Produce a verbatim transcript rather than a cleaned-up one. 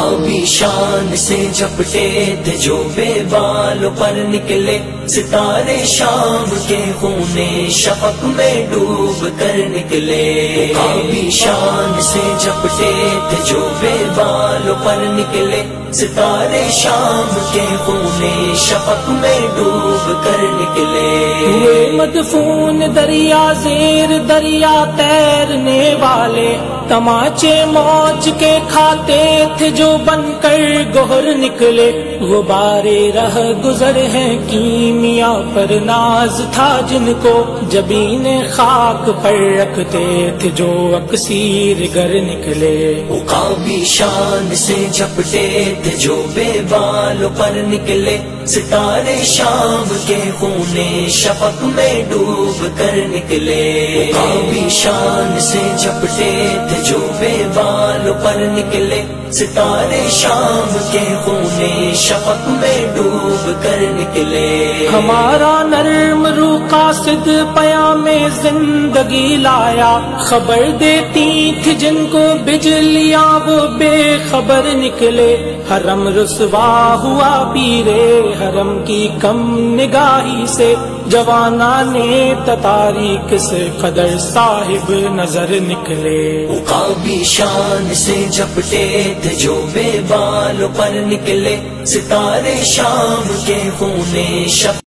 عقابی شان سے جھپٹے تھے جو بے بالوں پر نکلے، ستارے شام کے خون شفق میں ڈوب کر نکلے۔ عقابی شان سے جھپٹے تھے جو بے بالوں پر نکلے، ستارے شام کے خون شفق میں ڈوب کر نکلے۔ ہوئے مدفون دریا زیر دریا تیرنے والے، تماچے موج کے کھاتے تھے جو بن کر گوہر نکلے۔ غبارے رہ گزر ہیں کیمیا پر ناز تھا جن کو، جبین خاک پر رکھتے تھے جو اکسیر گر نکلے۔ عقابی شان سے جھپٹے تھے جو بے بالوں پر نکلے، ستارے شام کے خون شفق میں ڈوب کر نکلے۔ عقابی شان سے جھپٹے تھے جو بے بالوں پر نکلے، ستارے شام کے خون شفق میں ڈوب کر نکلے۔ ہمارا نرم روح قاصد پیام زندگی لایا، خبر دیتی تھی جن کو بجلیاں وہ بے خبر نکلے۔ حرم رسوا ہوا پیرے حرم کی کم نگاہی سے، جوانان تتاری کس قدر صاحب نظر نکلے۔ عقابی شان سے جھپٹے تھے جو بے بالوں پر نکلے، ستارے شام کے خون شفق